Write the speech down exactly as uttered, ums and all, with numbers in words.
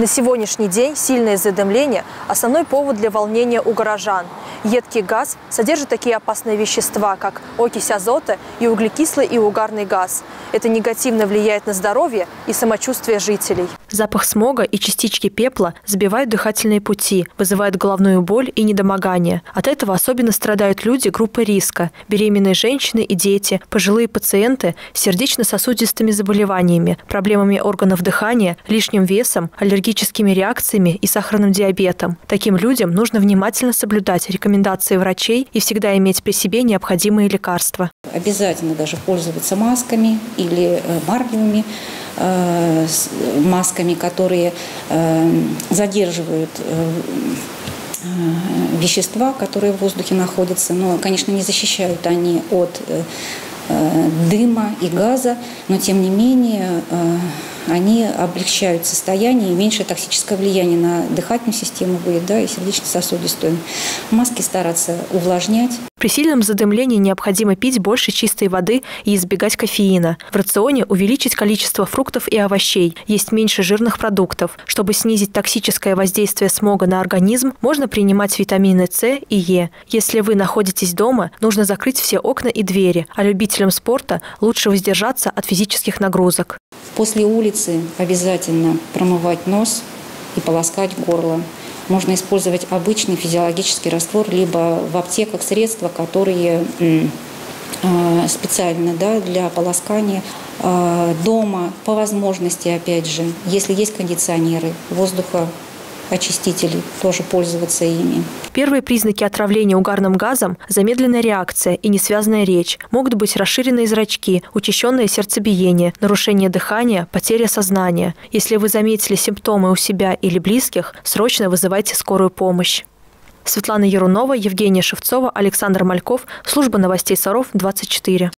На сегодняшний день сильное задымление – основной повод для волнения у горожан. Едкий газ содержит такие опасные вещества, как окись азота и углекислый и угарный газ. Это негативно влияет на здоровье и самочувствие жителей. Запах смога и частички пепла сбивают дыхательные пути, вызывают головную боль и недомогание. От этого особенно страдают люди группы риска – беременные женщины и дети, пожилые пациенты с сердечно-сосудистыми заболеваниями, проблемами органов дыхания, лишним весом, аллергическими реакциями и сахарным диабетом. Таким людям нужно внимательно соблюдать рекомендации врачей и всегда иметь при себе необходимые лекарства. Обязательно даже пользоваться масками или марлевыми э, масками, которые э, задерживают э, вещества, которые в воздухе находятся, но, конечно, не защищают они от э, дыма и газа, но, тем не менее, э, они облегчают состояние, и меньше токсическое влияние на дыхательную систему будет, да, и сердечно-сосудистую. Маски стараться увлажнять. При сильном задымлении необходимо пить больше чистой воды и избегать кофеина. В рационе увеличить количество фруктов и овощей, есть меньше жирных продуктов. Чтобы снизить токсическое воздействие смога на организм, можно принимать витамины С и Е. Если вы находитесь дома, нужно закрыть все окна и двери, а любителям спорта лучше воздержаться от физических нагрузок. После улицы обязательно промывать нос и полоскать горло. Можно использовать обычный физиологический раствор, либо в аптеках средства, которые специально, да, для полоскания. Дома, по возможности, опять же, если есть кондиционеры, воздухоочистители, тоже пользоваться ими. Первые признаки отравления угарным газом – замедленная реакция и несвязная речь. Могут быть расширенные зрачки, учащенное сердцебиение, нарушение дыхания, потеря сознания. Если вы заметили симптомы у себя или близких, срочно вызывайте скорую помощь. Светлана Ярунова, Евгения Шевцова, Александр Мальков. Служба новостей Саров, двадцать четыре.